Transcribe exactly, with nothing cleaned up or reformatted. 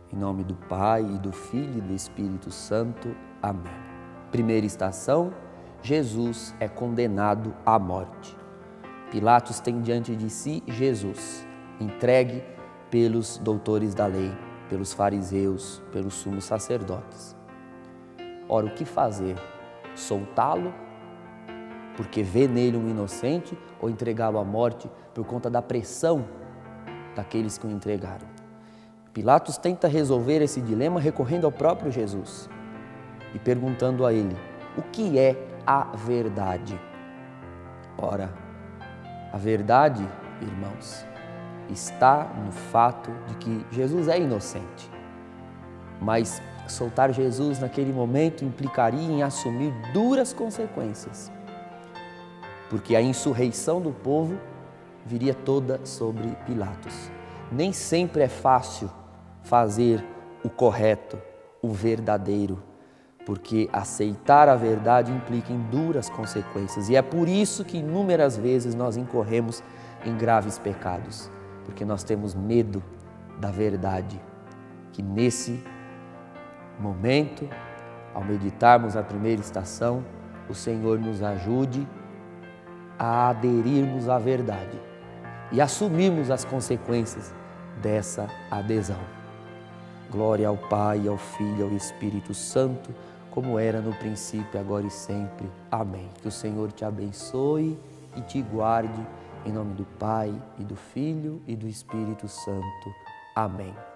Em nome do Pai, e do Filho e do Espírito Santo. Amém. Primeira estação, Jesus é condenado à morte. Pilatos tem diante de si Jesus, entregue pelos doutores da lei, pelos fariseus, pelos sumos sacerdotes. Ora, o que fazer? Soltá-lo porque vê nele um inocente ou entregá-lo à morte por conta da pressão daqueles que o entregaram? Pilatos tenta resolver esse dilema recorrendo ao próprio Jesus e perguntando a ele: o que é a verdade? Ora, a verdade, irmãos, está no fato de que Jesus é inocente. Mas soltar Jesus naquele momento implicaria em assumir duras consequências, porque a insurreição do povo viria toda sobre Pilatos. Nem sempre é fácil fazer o correto, o verdadeiro, porque aceitar a verdade implica em duras consequências. E é por isso que inúmeras vezes nós incorremos em graves pecados, porque nós temos medo da verdade. Que nesse momento, ao meditarmos a primeira estação, o Senhor nos ajude a aderirmos à verdade e assumirmos as consequências dessa adesão. Glória ao Pai, ao Filho e ao Espírito Santo, como era no princípio, agora e sempre. Amém. Que o Senhor te abençoe e te guarde, em nome do Pai, e do Filho e do Espírito Santo. Amém.